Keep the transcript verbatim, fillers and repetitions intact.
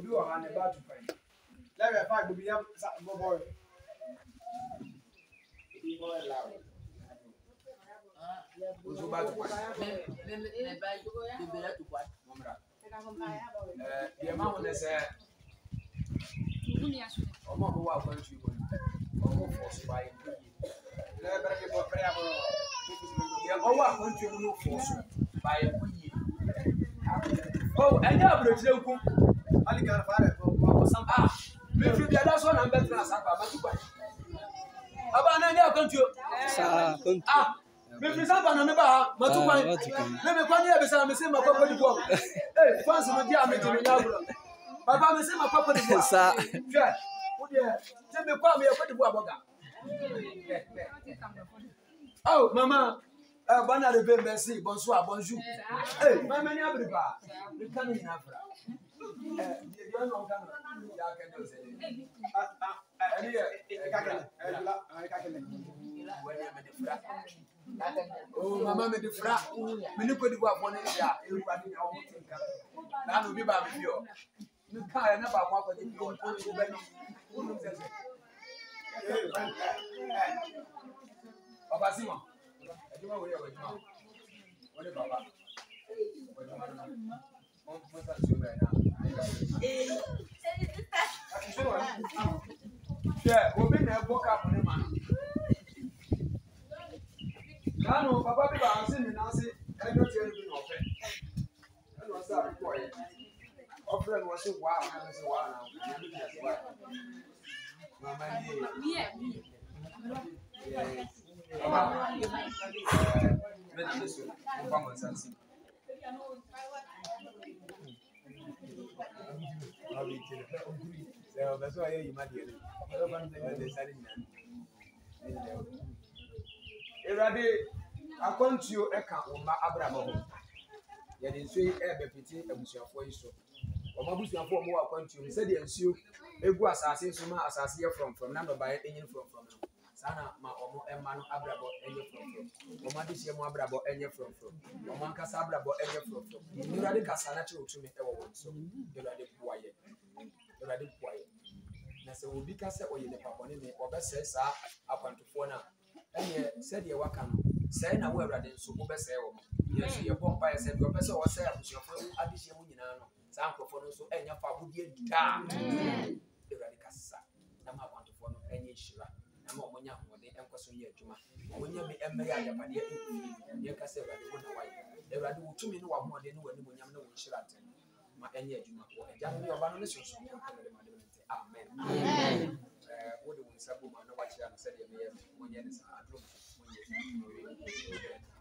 do a hand about to find. Let me find to be a boy. Ozo ba to find. Me me me buy the be to what? Momra. Eh, the amount is eh. Omo ko wa kwan tu ko. Omo force by. Le brake bo prayer bo. Ya o wa kwan tu no force by ko yi. Oh, and you have to go. Ali can fare for some ah. Me fi dia da so na better na sapa ma tu kwa. Aba na nya kwan tu. Sa kwan. Ah. Me fi sapa na me ba ma tu kwa. Me me kwa nya be sa me se ma kwa di bo. Eh, fans mo dia me ti me nya bro. Baba me se ma kwa di bo. Sa. Hwe. Wo dia, se me kwa me kwa di bo aboga. Oh, mama. Eh, bana de be merci, bonsoir, bonjour. Eh, mama ni abri ba. We kan ni afra. Eh, you know kan ya kan do se. Ah ah, eh eh ka kan. Eh la, eh ka kan. Wani me de fra. Oh, mama me de fra. Me ni ko di bo afọ ni ya, e ru ani ya o tinka. Na no bi ba me bi o. Ni ka ya na ba kwa ko di bi o, o be no. Unu se se. Papa Simon. Ejuma wo ye ejuma. Wole papa. Ejuma no. Mo mo ta su be na. Eh. Yeah, obi na ebo ka po ni ma. Kanu papa bi ba anse mi na ase, ejo ti enu bi no fe. Enu sa ko ye. Ofre no se wa, na se wa na. Ni bi se wa. Mama ni. Yeah. Mama. Me na leso, mo pa mo sansi. Abi tire. Se o beso ayo yima die. O ba nse be sari nyan. Erade akontuo eka oma abrabo ho. Ye de nsuo e be piti abusuafo yi so. Oma abusuafo mo wa akontuo se de nsuo egu asase so ma asase ye from from na no ba enyin from from. Sana ma omo emma no abrabo enye from from. Oma de sie mo abrabo enye from from. Oma nkasa abrabo enye from from. Erade kasa na che otumi e wo won so. Erade buaye. Erade buaye. Na se obi kasa oye ne papone ne obese sa akwantofo na enye said ye waka no say na wo Erade nso wo be say wo mo yeso ye bomba ye said wo be say wo say abusuafo adihye mu nyina no sa ankofo no so enya fa bodie da Erade kasa na ma akwantofo no enye hira na ma omonya hode enkoso ye adwuma omonya me emmere adapade ye kasa Erade wo na waye Erade wo tumi no wa hode no wani monyam na wo hira ten ma enye adwuma wo eja no oba no ne so so amen amen eh wo de wo sabu ma no wa hira no said ye me ye monye ne sa adro monye